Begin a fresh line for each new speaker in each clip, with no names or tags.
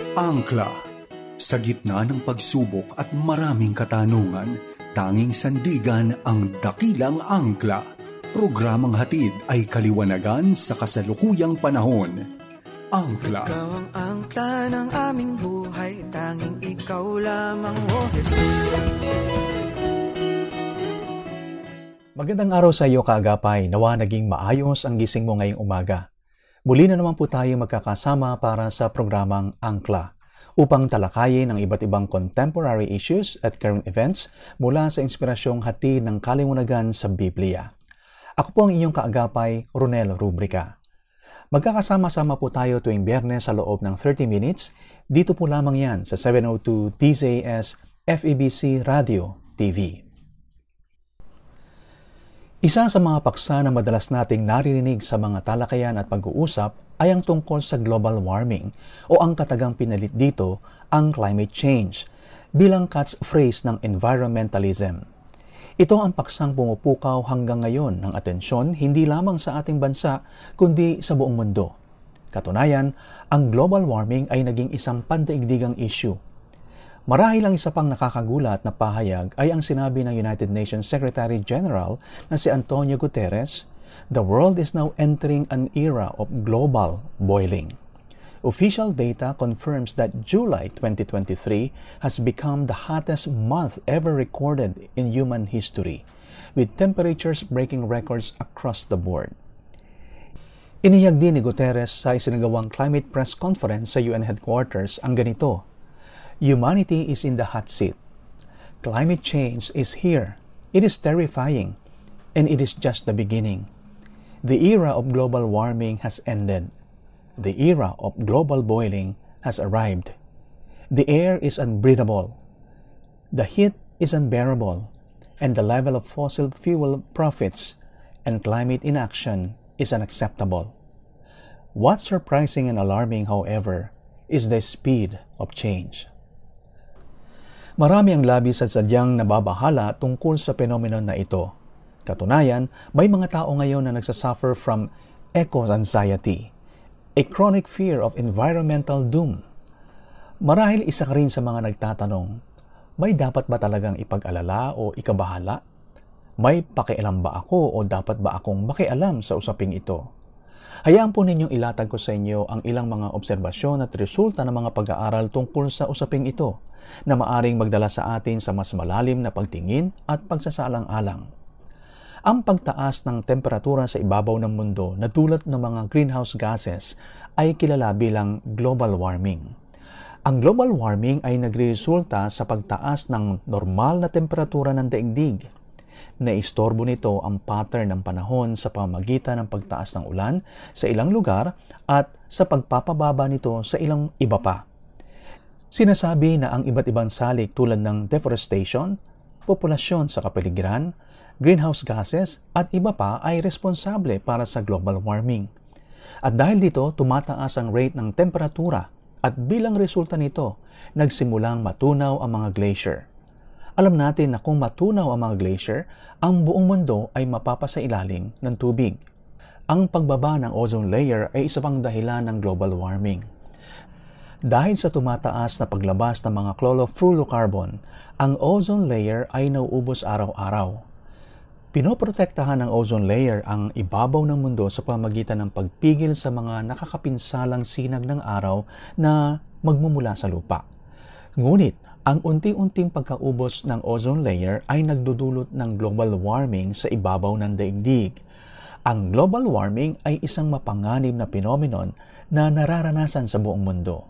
Angkla. Sa gitna ng pagsubok at maraming katanungan, tanging sandigan ang dakilang angkla. Programang hatid ay kaliwanagan sa kasalukuyang panahon. Angkla.
Ikaw ang angkla ng aming buhay, tanging ikaw lamang, O Jesus.
Magandang araw sa iyo, kaagapay. Nawa naging maayos ang gising mo ngayong umaga. Muli na naman po tayo magkakasama para sa programang Angkla upang talakayin ang iba't ibang contemporary issues at current events mula sa inspirasyong hatid ng kaliwanagan sa Biblia. Ako po ang inyong kaagapay, Ronel Rubrica. Magkakasama-sama po tayo tuwing Biyernes sa loob ng 30 minutes. Dito po lamang yan sa 702 DZAS FEBC Radio TV. Isa sa mga paksa na madalas nating naririnig sa mga talakayan at pag-uusap ay ang tungkol sa global warming o ang katagang pinalit dito ang climate change bilang catchphrase ng environmentalism. Ito ang paksang pumupukaw hanggang ngayon ng atensyon hindi lamang sa ating bansa kundi sa buong mundo. Katunayan, ang global warming ay naging isang pandaigdigang issue. Marahil ang isa pang nakakagulat na pahayag ay ang sinabi ng United Nations Secretary General na si Antonio Guterres, "The world is now entering an era of global boiling." Official data confirms that July 2023 has become the hottest month ever recorded in human history, with temperatures breaking records across the board. Inihayag din ni Guterres sa isinagawang climate press conference sa UN headquarters ang ganito: "Humanity is in the hot seat. Climate change is here. It is terrifying, and it is just the beginning. The era of global warming has ended. The era of global boiling has arrived. The air is unbreathable. The heat is unbearable, and the level of fossil fuel profits and climate inaction is unacceptable. What's surprising and alarming, however, is the speed of change." Marami ang labis at sadyang nababahala tungkol sa phenomenon na ito. Katunayan, may mga tao ngayon na nagsasuffer from eco-anxiety, a chronic fear of environmental doom. Marahil isa ka rin sa mga nagtatanong, may dapat ba talagang ipag-alala o ikabahala? May pakialam ba ako o dapat ba akong makialam sa usaping ito? Hayaan po ninyong ilatag ko sa inyo ang ilang mga obserbasyon at resulta ng mga pag-aaral tungkol sa usaping ito na maaring magdala sa atin sa mas malalim na pagtingin at pagsasaalang-alang. Ang pagtaas ng temperatura sa ibabaw ng mundo na dulot ng mga greenhouse gases ay kilala bilang global warming. Ang global warming ay nagresulta sa pagtaas ng normal na temperatura ng daigdig. Naistorbo nito ang pattern ng panahon sa pamamagitan ng pagtaas ng ulan sa ilang lugar at sa pagpapababa nito sa ilang iba pa. Sinasabi na ang iba't ibang salik tulad ng deforestation, populasyon sa kapaligiran, greenhouse gases at iba pa ay responsable para sa global warming. At dahil dito, tumataas ang rate ng temperatura at bilang resulta nito, nagsimulang matunaw ang mga glacier. Alam natin na kung matunaw ang mga glacier, ang buong mundo ay mapapasailalim ng tubig. Ang pagbaba ng ozone layer ay isa pang dahilan ng global warming. Dahil sa tumataas na paglabas ng mga chlorofluorocarbon, ang ozone layer ay nauubos araw-araw. Pinoprotektahan ng ozone layer ang ibabaw ng mundo sa pamamagitan ng pagpigil sa mga nakakapinsalang sinag ng araw na magmumula sa lupa. Ngunit, ang unti-unting pagkaubos ng ozone layer ay nagdudulot ng global warming sa ibabaw ng daigdig. Ang global warming ay isang mapanganib na phenomenon na nararanasan sa buong mundo.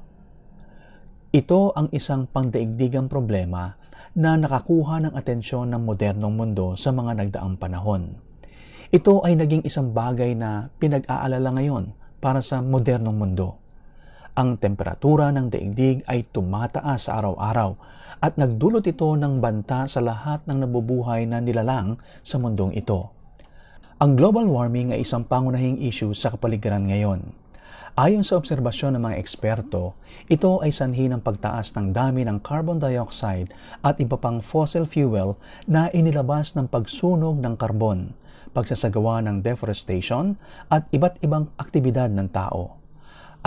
Ito ang isang pangdaigdigang problema na nakakuha ng atensyon ng modernong mundo sa mga nagdaang panahon. Ito ay naging isang bagay na pinag-aalala ngayon para sa modernong mundo. Ang temperatura ng daigdig ay tumataas sa araw-araw at nagdulot ito ng banta sa lahat ng nabubuhay na nilalang sa mundong ito. Ang global warming ay isang pangunahing issue sa kapaligiran ngayon. Ayon sa obserbasyon ng mga eksperto, ito ay sanhi ng pagtaas ng dami ng carbon dioxide at iba pang fossil fuel na inilabas ng pagsunog ng karbon, pagsasagawa ng deforestation at iba't ibang aktibidad ng tao.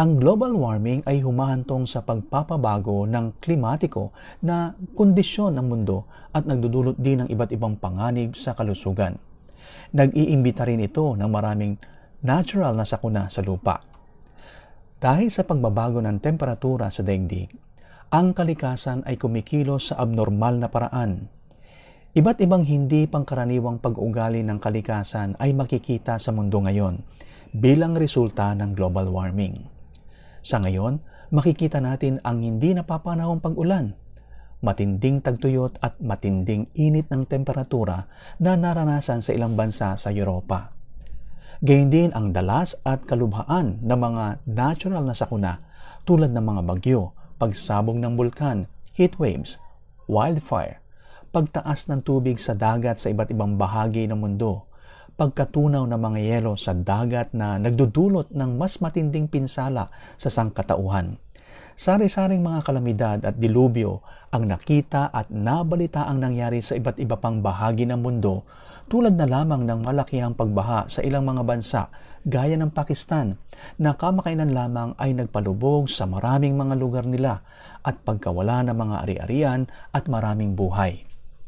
Ang global warming ay humahantong sa pagpapabago ng klimatiko na kondisyon ng mundo at nagdudulot din ng iba't ibang panganib sa kalusugan. Nag-iimbita rin ito ng maraming natural na sakuna sa lupa. Dahil sa pagbabago ng temperatura sa daigdig, ang kalikasan ay kumikilos sa abnormal na paraan. Iba't ibang hindi pangkaraniwang pag-ugali ng kalikasan ay makikita sa mundo ngayon bilang resulta ng global warming. Sa ngayon, makikita natin ang hindi napapanahong pag-ulan, matinding tagtuyot at matinding init ng temperatura na naranasan sa ilang bansa sa Europa. Gayun din ang dalas at kalubhaan ng mga natural na sakuna tulad ng mga bagyo, pagsabog ng bulkan, heat waves, wildfire, pagtaas ng tubig sa dagat sa iba't ibang bahagi ng mundo, pagkatunaw ng mga yelo sa dagat na nagdudulot ng mas matinding pinsala sa sangkatauhan. Sari-saring mga kalamidad at dilubyo ang nakita at nabalita ang nangyari sa iba't iba pang bahagi ng mundo tulad na lamang ng malakihang pagbaha sa ilang mga bansa gaya ng Pakistan na kamakailan lamang ay nagpalubog sa maraming mga lugar nila at pagkawala ng mga ari-arian at maraming buhay.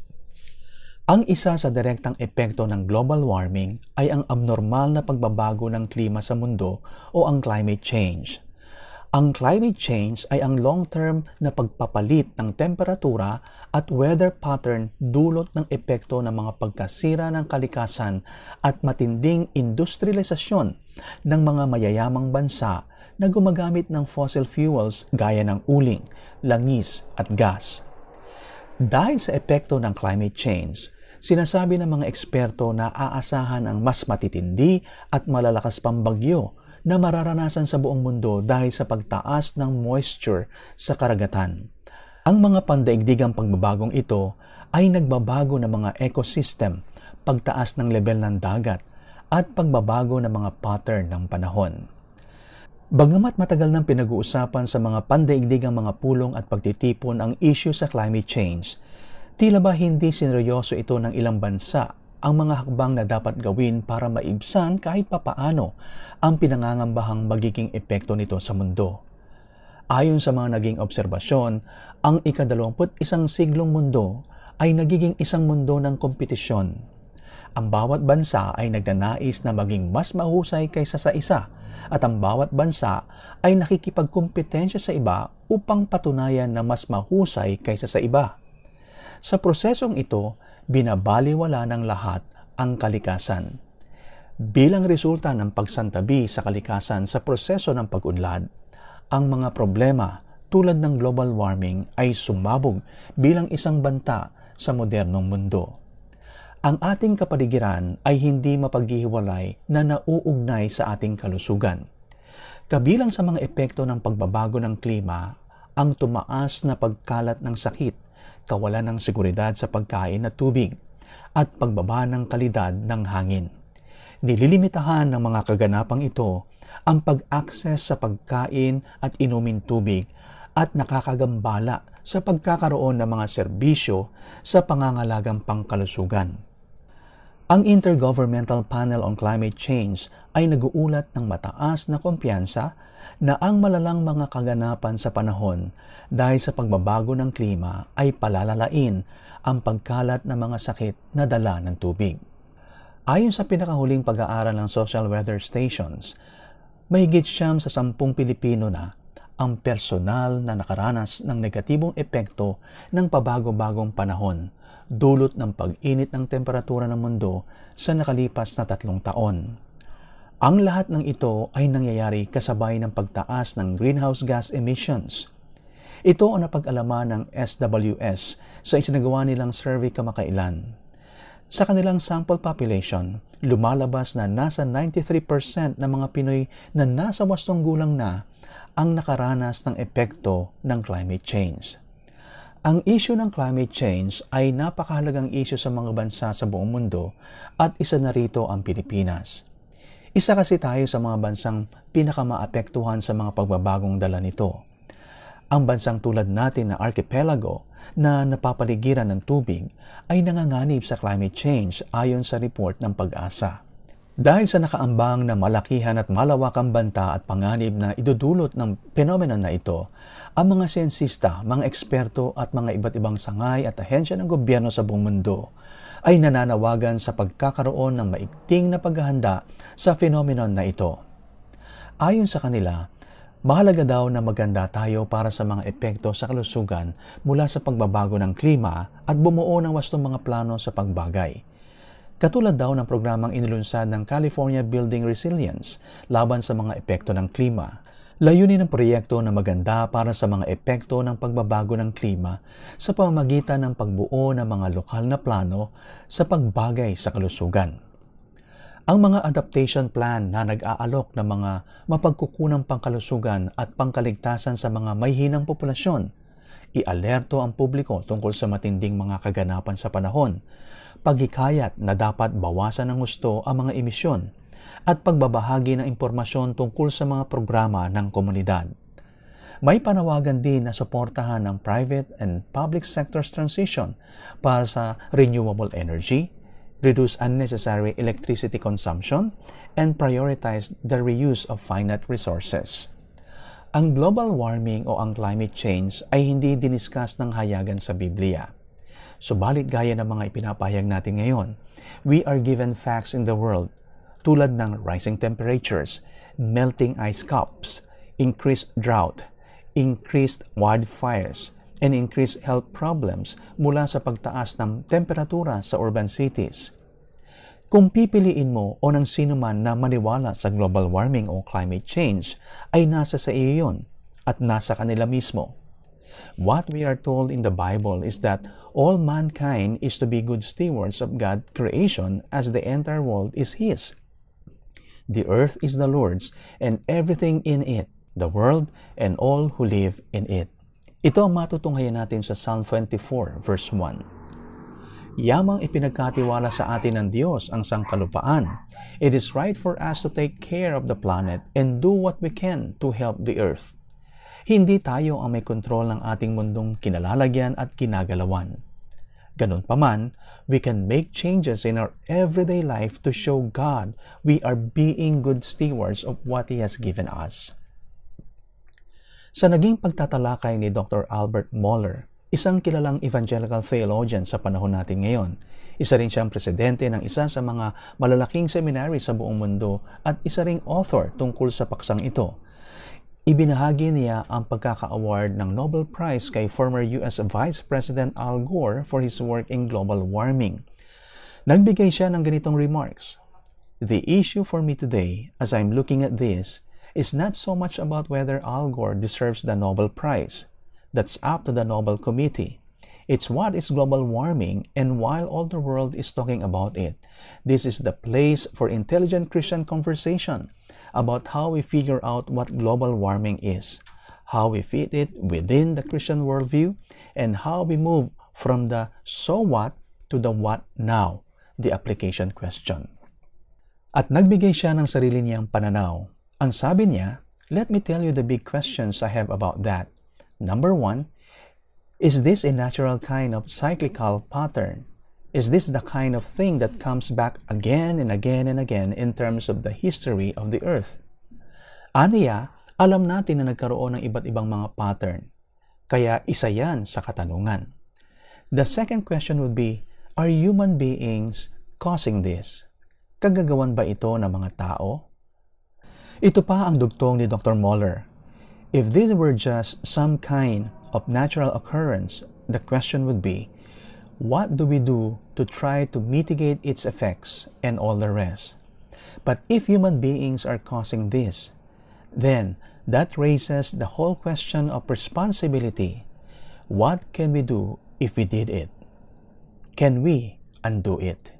Ang isa sa direktang epekto ng global warming ay ang abnormal na pagbabago ng klima sa mundo o ang climate change. Ang climate change ay ang long-term na pagpapalit ng temperatura at weather pattern dulot ng epekto ng mga pagkasira ng kalikasan at matinding industrialisasyon ng mga mayayamang bansa na gumagamit ng fossil fuels gaya ng uling, langis at gas. Dahil sa epekto ng climate change, sinasabi ng mga eksperto na aasahan ang mas matitindi at malalakas pang bagyo na mararanasan sa buong mundo dahil sa pagtaas ng moisture sa karagatan. Ang mga pandaigdigang pagbabagong ito ay nagbabago ng mga ecosystem, pagtaas ng level ng dagat, at pagbabago ng mga pattern ng panahon. Bagamat matagal nang pinag-uusapan sa mga pandaigdigang mga pulong at pagtitipon ang issue sa climate change, tila ba hindi sineryoso ito ng ilang bansa ang mga hakbang na dapat gawin para maibsan kahit papaano ang pinangangambahang magiging epekto nito sa mundo. Ayon sa mga naging obserbasyon, ang ika-21 siglong mundo ay nagiging isang mundo ng kompetisyon. Ang bawat bansa ay nagnanais na maging mas mahusay kaysa sa isa at ang bawat bansa ay nakikipagkompetensya sa iba upang patunayan na mas mahusay kaysa sa iba. Sa prosesong ito, binabaliwala ng lahat ang kalikasan. Bilang resulta ng pagsantabi sa kalikasan sa proseso ng pag-unlad, ang mga problema tulad ng global warming ay sumabog bilang isang banta sa modernong mundo. Ang ating kapaligiran ay hindi mapaghihiwalay na nauugnay sa ating kalusugan. Kabilang sa mga epekto ng pagbabago ng klima, ang tumaas na pagkalat ng sakit, kawalan ng seguridad sa pagkain at tubig, at pagbaba ng kalidad ng hangin. Nililimitahan ng mga kaganapang ito ang pag-access sa pagkain at inumin tubig at nakakagambala sa pagkakaroon ng mga serbisyo sa pangangalagang pangkalusugan. Ang Intergovernmental Panel on Climate Change ay nag-uulat ng mataas na kumpiyansa na ang malalang mga kaganapan sa panahon dahil sa pagbabago ng klima ay palalalain ang pagkalat ng mga sakit na dala ng tubig. Ayon sa pinakahuling pag-aaral ng Social Weather Stations, mahigit 9 sa 10 Pilipino na ang personal na nakaranas ng negatibong epekto ng pabago-bagong panahon dulot ng pag-init ng temperatura ng mundo sa nakalipas na 3 taon. Ang lahat ng ito ay nangyayari kasabay ng pagtaas ng greenhouse gas emissions. Ito ang napag-alaman ng SWS sa isinagawa nilang survey kamakailan. Sa kanilang sample population, lumalabas na nasa 93% ng mga Pinoy na nasa 80 gulang na ang nakaranas ng epekto ng climate change. Ang issue ng climate change ay napakahalagang issue sa mga bansa sa buong mundo at isa na rito ang Pilipinas. Isa kasi tayo sa mga bansang pinakamaapektuhan sa mga pagbabagong dala nito. Ang bansang tulad natin na archipelago na napapaligiran ng tubig ay nanganganib sa climate change ayon sa report ng Pag-asa. Dahil sa nakaambang na malakihan at malawakang banta at panganib na idudulot ng phenomenon na ito, ang mga siyensista, mga eksperto at mga iba't ibang sangay at ahensya ng gobyerno sa buong mundo ay nananawagan sa pagkakaroon ng maigting na paghahanda sa phenomenon na ito. Ayon sa kanila, mahalaga daw na maganda tayo para sa mga epekto sa kalusugan mula sa pagbabago ng klima at bumuo ng wastong mga plano sa pagbagay. Katulad daw ng programang inilunsad ng California Building Resilience laban sa mga epekto ng klima. Layunin ng proyekto na maganda para sa mga epekto ng pagbabago ng klima sa pamamagitan ng pagbuo ng mga lokal na plano sa pagbagay sa kalusugan. Ang mga adaptation plan na nag-aalok ng mga mapagkukunang pangkalusugan at pangkaligtasan sa mga mayhinang populasyon, i-alerto ang publiko tungkol sa matinding mga kaganapan sa panahon, paghikayat na dapat bawasan ng husto ang mga emisyon, at pagbabahagi ng impormasyon tungkol sa mga programa ng komunidad. May panawagan din na suportahan ng private and public sector's transition para sa renewable energy, reduce unnecessary electricity consumption, and prioritize the reuse of finite resources. Ang global warming o ang climate change ay hindi diniscuss ng hayagan sa Biblia. Subalit gaya ng mga ipinapahayag natin ngayon, we are given facts in the world tulad ng rising temperatures, melting ice caps, increased drought, increased wildfires, and increased health problems mula sa pagtaas ng temperatura sa urban cities. Kung pipiliin mo o ng sino man na maniwala sa global warming o climate change, ay nasa sa iyo yun at nasa kanila mismo. What we are told in the Bible is that all mankind is to be good stewards of God's creation as the entire world is His. The earth is the Lord's and everything in it, the world and all who live in it. Ito ang matutunghayan natin sa Psalm 24 verse 1. Yamang ipinagkatiwala sa atin ng Diyos ang sangkalupaan. It is right for us to take care of the planet and do what we can to help the earth. Hindi tayo ang may kontrol ng ating mundong kinalalagyan at kinagalawan. Ganun pa man, we can make changes in our everyday life to show God we are being good stewards of what He has given us. Sa naging pagtatalakay ni Dr. Albert Mohler, isang kilalang evangelical theologian sa panahon natin ngayon, isa rin siyang presidente ng isa sa mga malalaking seminary sa buong mundo at isa ring author tungkol sa paksang ito. Ibinahagi niya ang pagkaka-award ng Nobel Prize kay former US Vice President Al Gore for his work in global warming. Nagbigay siya ng ganitong remarks. The issue for me today, as I'm looking at this, is not so much about whether Al Gore deserves the Nobel Prize. That's up to the Nobel Committee. It's what is global warming, and while all the world is talking about it, this is the place for intelligent Christian conversation about how we figure out what global warming is, how we fit it within the Christian worldview, and how we move from the so what to the what now, the application question. At nagbigay siya ng sarili niyang pananaw. Ang sabi niya, let me tell you the big questions I have about that. Number 1, is this a natural kind of cyclical pattern? Is this the kind of thing that comes back again and again and again in terms of the history of the earth? Aniya, alam natin na nagkaroon ng iba't ibang mga pattern. Kaya isa yan sa katanungan. The second question would be, are human beings causing this? Kagagawan ba ito ng mga tao? Ito pa ang dugtong ni Dr. Mohler. If this were just some kind of natural occurrence, the question would be, what do we do to try to mitigate its effects and all the rest? But if human beings are causing this, then that raises the whole question of responsibility. What can we do if we did it? Can we undo it?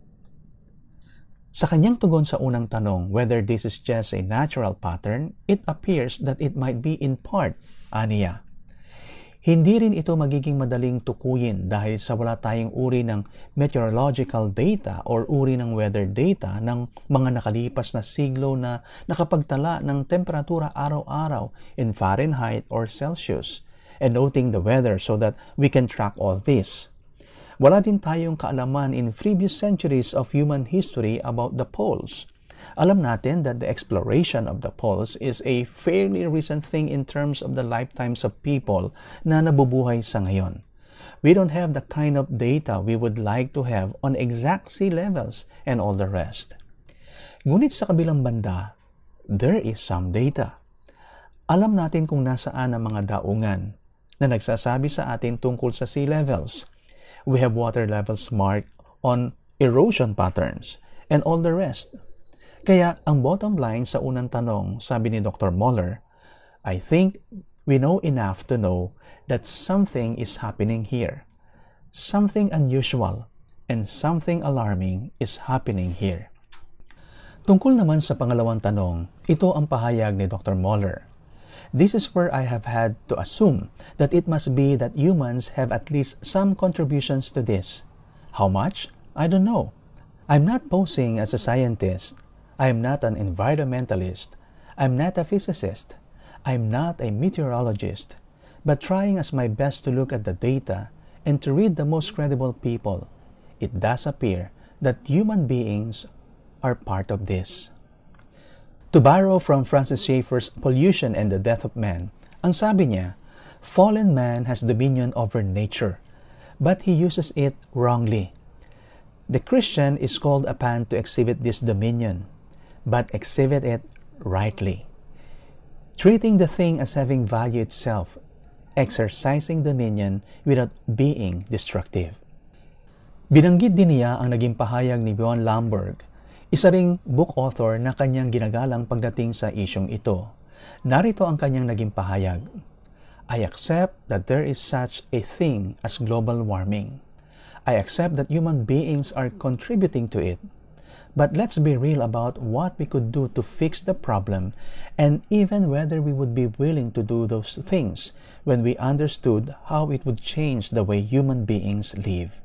Sa kanyang tugon sa unang tanong whether this is just a natural pattern, it appears that it might be in part, aniya. Hindi rin ito magiging madaling tukuyin dahil sa wala tayong uri ng meteorological data or uri ng weather data ng mga nakalipas na siglo na nakapagtala ng temperatura araw-araw in Fahrenheit or Celsius and noting the weather so that we can track all this. Wala din tayong kaalaman in previous centuries of human history about the poles. Alam natin that the exploration of the poles is a fairly recent thing in terms of the lifetimes of people na nabubuhay sa ngayon. We don't have the kind of data we would like to have on exact sea levels and all the rest. Ngunit sa kabilang banda, there is some data. Alam natin kung nasaan ang mga daungan na nagsasabi sa atin tungkol sa sea levels. We have water levels marked on erosion patterns and all the rest. Kaya ang bottom line sa unang tanong, sabi ni Dr. Moller, I think we know enough to know that something is happening here. Something unusual and something alarming is happening here. Tungkol naman sa pangalawang tanong, ito ang pahayag ni Dr. Moller. This is where I have had to assume that it must be that humans have at least some contributions to this. How much? I don't know. I'm not posing as a scientist. I'm not an environmentalist. I'm not a physicist. I'm not a meteorologist. But trying as my best to look at the data and to read the most credible people, it does appear that human beings are part of this. To borrow from Francis Schaeffer's Pollution and the Death of Man, ang sabi niya, fallen man has dominion over nature, but he uses it wrongly. The Christian is called upon to exhibit this dominion, but exhibit it rightly. Treating the thing as having value itself, exercising dominion without being destructive. Binanggit din niya ang naging pahayag ni Bjorn Lomborg, isa ring book author na kanyang ginagalang pagdating sa isyong ito. Narito ang kanyang naging pahayag. I accept that there is such a thing as global warming. I accept that human beings are contributing to it. But let's be real about what we could do to fix the problem and even whether we would be willing to do those things when we understood how it would change the way human beings live.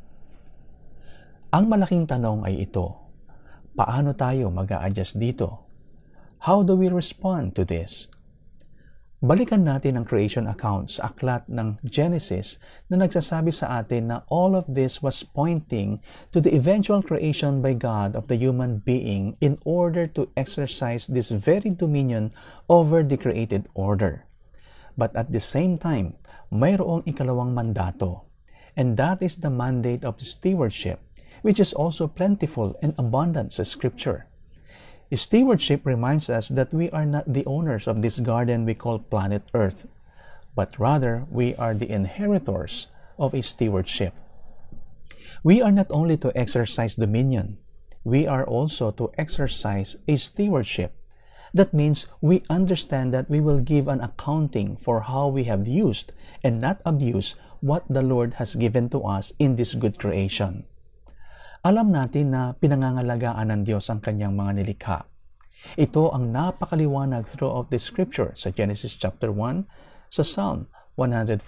Ang malaking tanong ay ito, paano tayo mag-a-adjust dito? How do we respond to this? Balikan natin ang creation account sa aklat ng Genesis na nagsasabi sa atin na all of this was pointing to the eventual creation by God of the human being in order to exercise this very dominion over the created order. But at the same time, mayroong ikalawang mandato, and that is the mandate of stewardship, which is also plentiful and abundant sa Scripture. Stewardship reminds us that we are not the owners of this garden we call planet Earth, but rather we are the inheritors of a stewardship. We are not only to exercise dominion, we are also to exercise a stewardship. That means we understand that we will give an accounting for how we have used and not abused what the Lord has given to us in this good creation. Alam natin na pinangangalagaan ng Diyos ang kanyang mga nilikha. Ito ang napakaliwanag throughout the Scripture sa Genesis chapter 1, sa Psalm 104.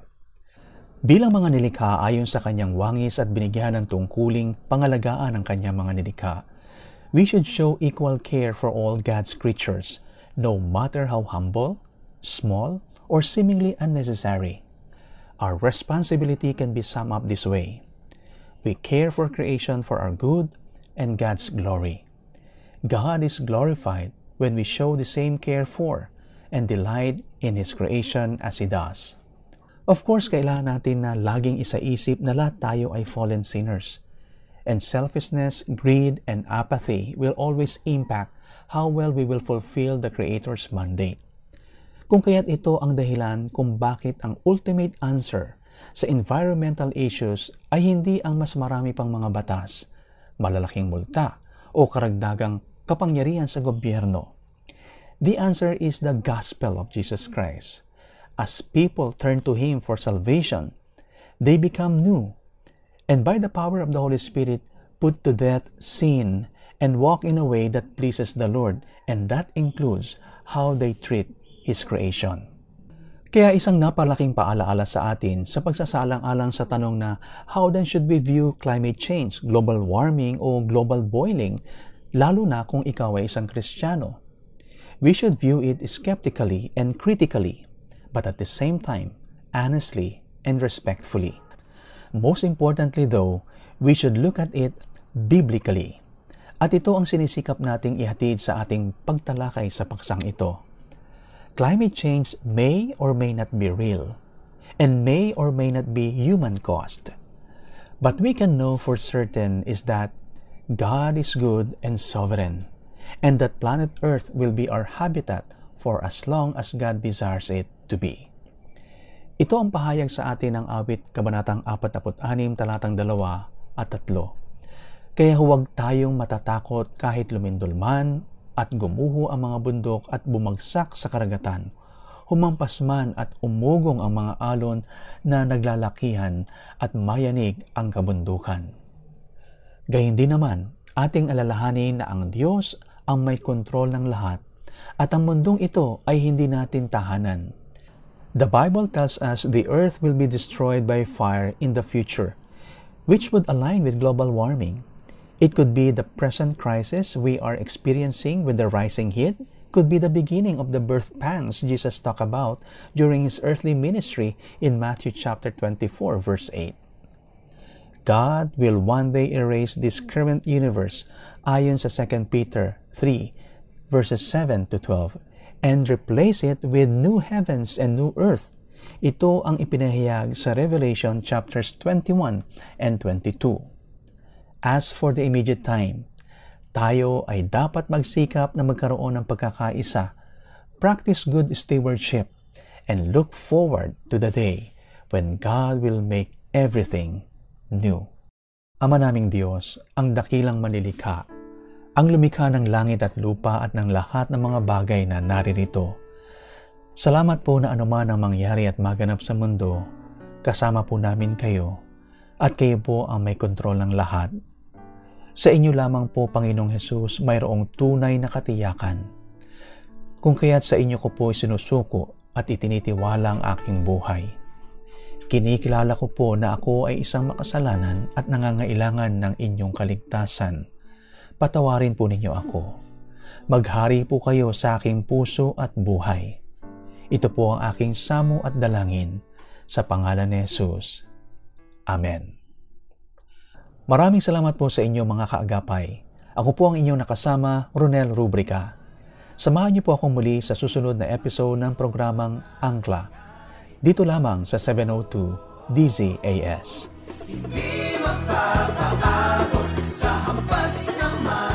Bilang mga nilikha ayon sa kanyang wangis at binigyan ng tungkuling pangalagaan ng kanyang mga nilikha, we should show equal care for all God's creatures, no matter how humble, small, or seemingly unnecessary. Our responsibility can be summed up this way. We care for creation for our good and God's glory. God is glorified when we show the same care for and delight in His creation as He does. Of course, kailangan natin na laging isaisip na lahat tayo ay fallen sinners. And selfishness, greed, and apathy will always impact how well we will fulfill the Creator's mandate. Kung kaya't ito ang dahilan kung bakit ang ultimate answer sa environmental issues ay hindi ang mas marami pang mga batas, malalaking multa, o karagdagang kapangyarihan sa gobyerno. The answer is the gospel of Jesus Christ. As people turn to Him for salvation, they become new, and by the power of the Holy Spirit, put to death sin and walk in a way that pleases the Lord, and that includes how they treat His creation. Kaya isang napalaking paalaala sa atin sa pagsasalang-alang sa tanong na how then should we view climate change, global warming o global boiling, lalo na kung ikaw ay isang Kristiyano. We should view it skeptically and critically, but at the same time, honestly and respectfully. Most importantly though, we should look at it biblically. At ito ang sinisikap nating ihatid sa ating pagtalakay sa paksang ito. Climate change may or may not be real, and may or may not be human-caused. But we can know for certain is that God is good and sovereign, and that planet Earth will be our habitat for as long as God desires it to be. Ito ang pahayag sa atin ng awit kabanatang 46, talatang 2 at 3. Kaya huwag tayong matatakot kahit lumindol man at gumuho ang mga bundok at bumagsak sa karagatan, humampas man at umugong ang mga alon na naglalakihan at mayanig ang kabundukan. Gayun din naman, ating alalahanin na ang Diyos ang may kontrol ng lahat at ang mundong ito ay hindi natin tahanan. The Bible tells us the earth will be destroyed by fire in the future, which would align with global warming. It could be the present crisis we are experiencing with the rising heat, could be the beginning of the birth pangs Jesus talked about during his earthly ministry in Matthew chapter 24, verse 8. God will one day erase this current universe ayon sa 2 Peter 3, verses 7 to 12, and replace it with new heavens and new earth. Ito ang ipinahayag sa Revelation chapters 21 and 22. As for the immediate time, tayo ay dapat magsikap na magkaroon ng pagkakaisa, practice good stewardship, and look forward to the day when God will make everything new. Ama naming Diyos, ang dakilang manilikha, ang lumikha ng langit at lupa at ng lahat ng mga bagay na naririto. Salamat po na anuman ang mangyari at maganap sa mundo, kasama po namin kayo, at kayo po ang may kontrol ng lahat. Sa inyo lamang po, Panginoong Hesus, mayroong tunay na katiyakan. Kung kaya't sa inyo ko po sinusuko at itinitiwala ang aking buhay. Kinikilala ko po na ako ay isang makasalanan at nangangailangan ng inyong kaligtasan. Patawarin po ninyo ako. Maghari po kayo sa aking puso at buhay. Ito po ang aking samo at dalangin sa pangalan ni Jesus. Amen. Maraming salamat po sa inyo mga kaagapay. Ako po ang inyong nakasama, Ronel Rubrica. Samahan niyo po akong muli sa susunod na episode ng programang Angkla. Dito lamang sa 702 DZAS.
Hindi magpapaagos sa hampas ng